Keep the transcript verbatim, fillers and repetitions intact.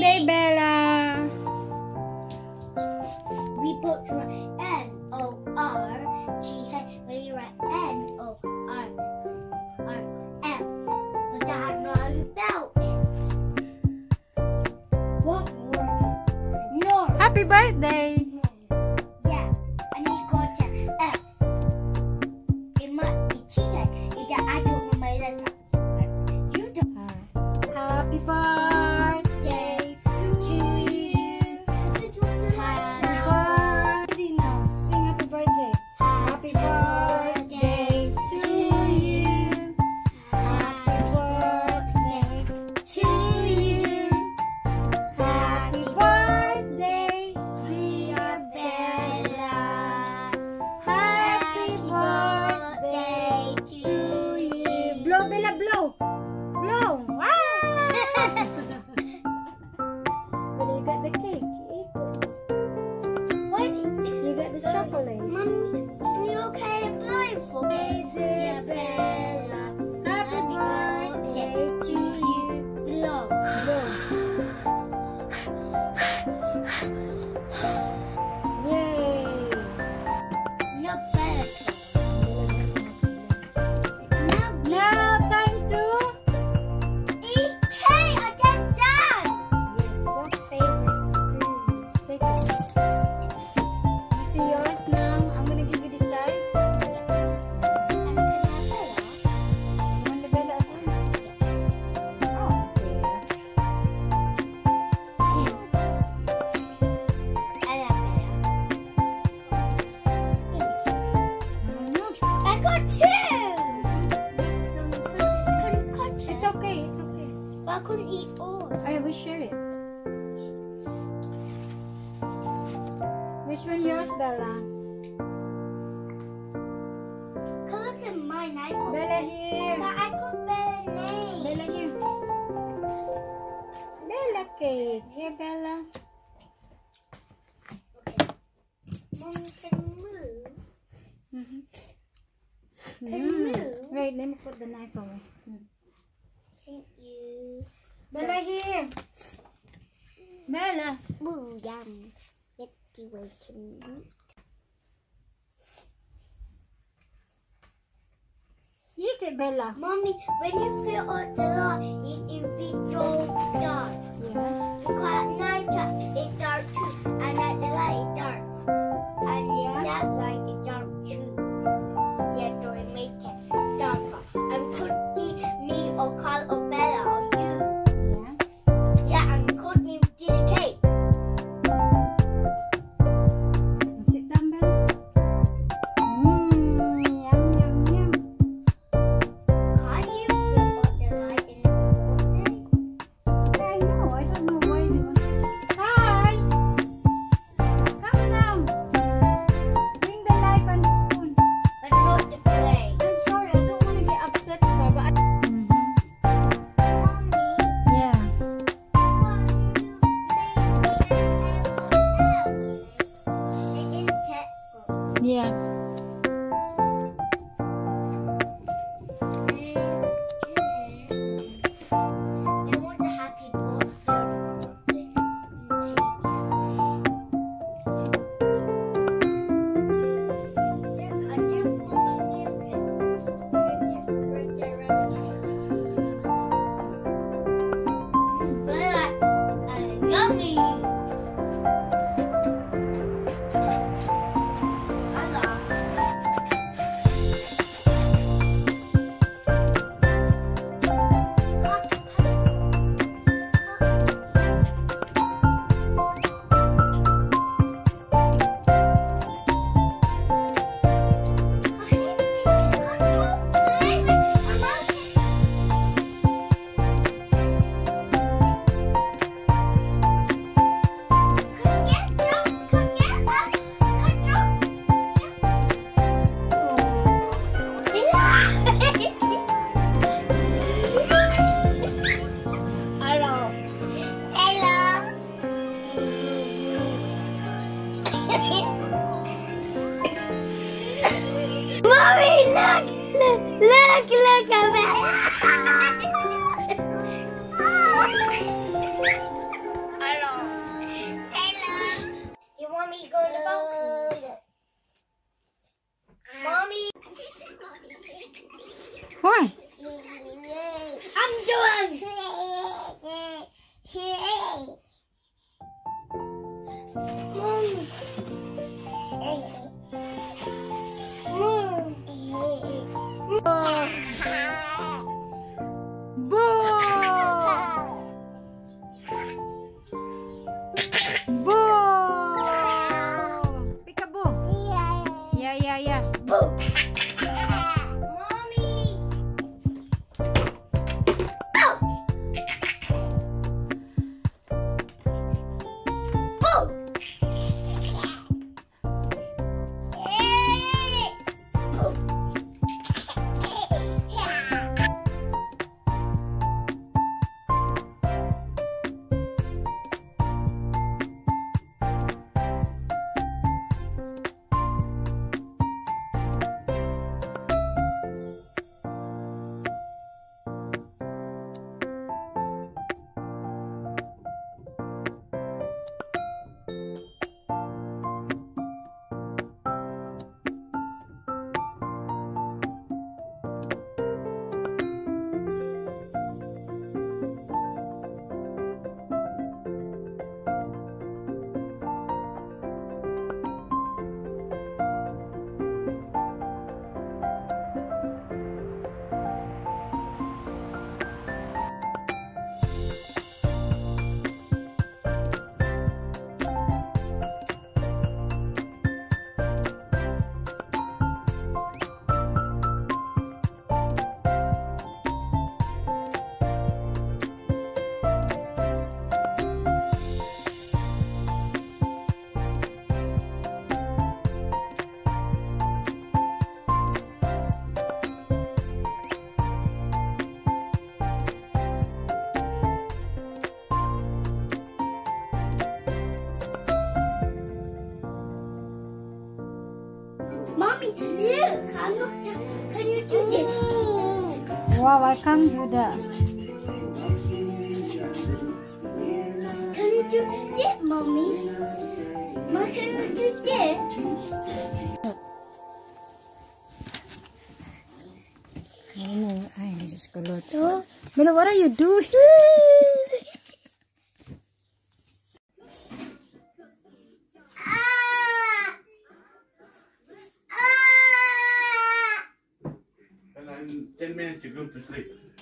birthday, Bella. We put N O R T H. We write N O R R F. But I know about it. What word? No. Happy birthday. Yeah, I need to go to F. It might be T H. Either I don't know my letters. You don't. Happy birthday to you. Happy birthday now. Sing happy birthday. Happy birthday to you. Happy birthday To you. Happy birthday, Dear Bella. happy birthday to you. Blow, Bella, blow. Blow. Wow. Well, you got the cake. Eat it. What? You got the chocolate. Mommy, are you okay blindfold? Dear Bella. Happy birthday to you. Blow. Blow. Yay. No better. Now Now time to eat cake again, Dad. yes, what favorite spoon? Take it. You see yours now? I'm gonna give you this side. And can I have Bella? You want the Bella as well? Oh, okay. Two. I love Bella. No, I got two. Couldn't cut it. it's okay. It's okay. But I couldn't eat all. Alright, we share it. Which one yours, Bella? Come look at mine. I got Bella here. But I got Bella's name. Bella here. Bella cake. Here, Bella. Mommy can move. Mm-hmm. Can you move? Wait, let me put the knife away. Mm. Can't you? Bella here. Bella. Ooh, yum. Let's see what we can do. Eat it, Bella. Mommy, when you feel out the light, it will be so dark. Yeah. Because at night time, it's dark too. And at the light, it's dark. And in that light, it's dark too. Yeah, so it make it darker. And could be me or Carl or Bella or you. Yeah. Yeah, and could be to the cake. Sit down, Bella. Mmm, yum, yum, yum. Can't you feel out the light in the morning? I know. I don't know why they want. Hi. Come down. Bring the knife and the spoon. But not the play. I'm sorry. I don't want to get upset with her, but I... Mommy, Yeah. why are you making it in checkbook? Yeah. I want the happy birthday or something. I do want you can birthday around the cake. But uh, yummy. I love Hello. Hello. Mommy, look, look, look, look at that. Mommy, go in the balcony. Mommy. Why? I'm done. Boo! Boo! Peekaboo. Yeah, yeah, yeah. Boo. Mommy. Boo. Boo. Mommy, look, can you, can you do this? Wow, I can't do that. Can you do this, Mommy? Mom, can you do this? I don't know. Ay, Diyos ko, Lord. Bella, what are you doing? Ah! Ah! And in ten minutes you go to sleep.